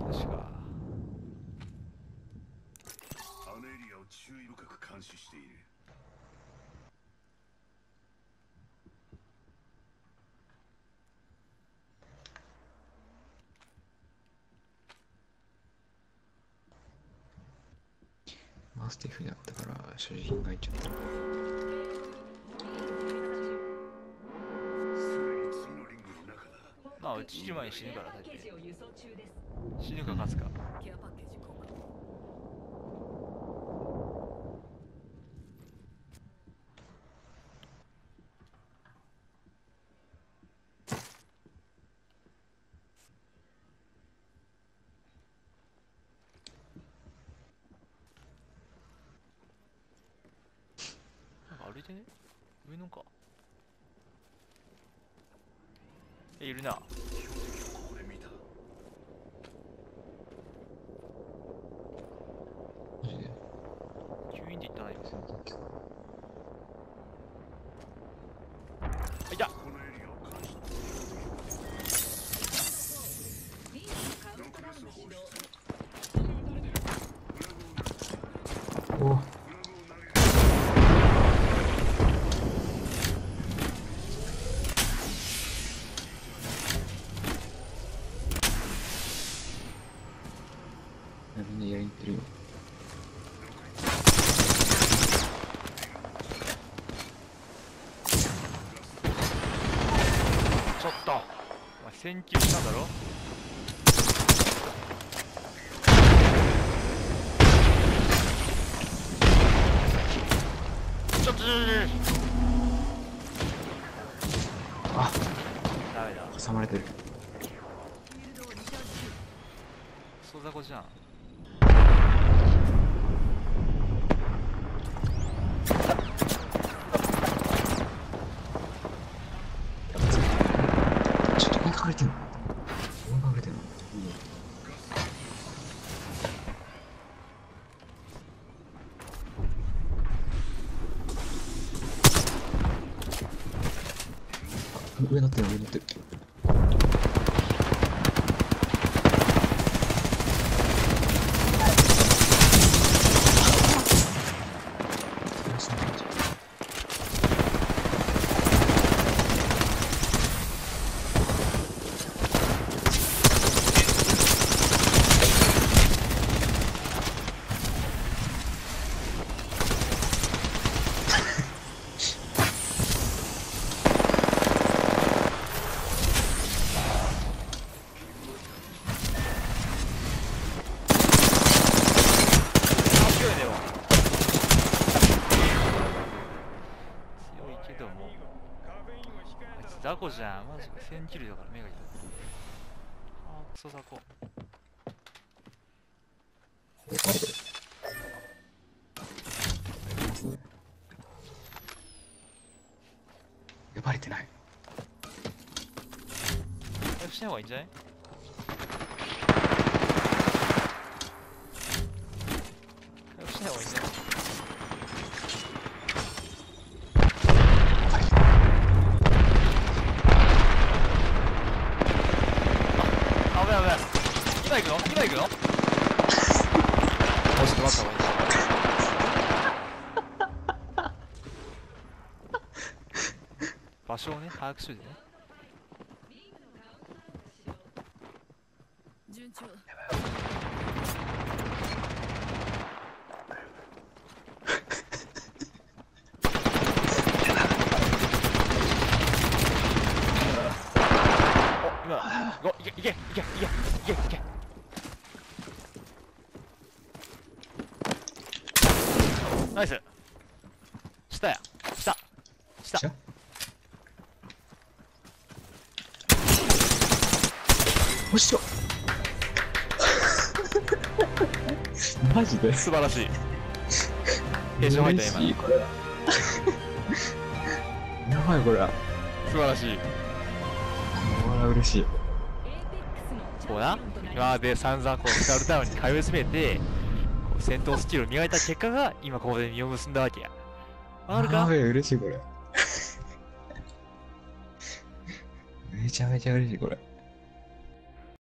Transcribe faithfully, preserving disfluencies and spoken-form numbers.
確か。 あのエリアを注意深く監視している。 マスティフだったから所持品が入っちゃった。 すでに次のリングの中だ。 まあうちいる前に死ぬから大抵。死ぬか勝つか。なんか歩いてね、上のか。え、いるな。 ここで見た。 マジで吸引でいったないよ。あ、いた。 このエリアを監視。ノクレス放出。 おお。みんなやりに行ってるよ。 ちょっとお前選球したんだろ。ちょっとちょっとちょっあ、 とダメだ。 挟まれてる。 クソ雑魚じゃん。 ちょっとここに隠れてんの。ここに隠れてんの。あ、上乗ってる、上乗ってる。雑魚じゃん、マジか。せんキルだから目がいい。あー、クソ雑魚。 呼ばれてない。 回復しない方がいいんじゃない？回復しない方がいいんじゃない？今行くの？今行くの？もうちょっと待った方がいい。場所をね、把握しといてね。 順調。 お、今、ご、いけ、いけ、いけ、いけ、いけ、いけ。ナイス。下や。下。下。 下おっしょマジで素晴らしい。兵士入った今の。 これやばいこれは素晴らしい。 これは嬉しい。 こうな、今まで散々こうスカルタウンに通い詰めて、こう戦闘スキルを磨いた結果が今ここで実を結んだわけや。わかるか？ やべえ嬉しいこれめちゃめちゃ嬉しいこれ。